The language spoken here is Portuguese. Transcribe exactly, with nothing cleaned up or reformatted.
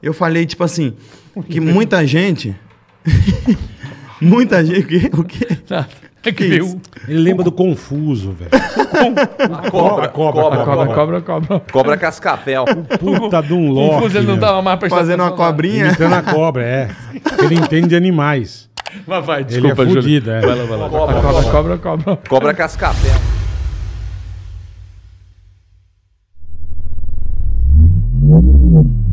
Eu falei, tipo assim, que muita gente... muita gente... O quê? O quê? É que veio... Ele lembra do Confuso, velho. A cobra, A cobra, cobra, A cobra, cobra, cobra. Cobra cascavel. Puta de um Loki. Confuso, ele não meu. tava mais prestando Fazendo uma atenção, não. cobrinha. Imitando a cobra, é. Ele entende de animais. Mas vai, Ele desculpa, é Júlio. fudido, é. Vai lá, vai lá. Cobra, Cobra, cobra. cobra, cobra. Cobra cascavel. Thank you.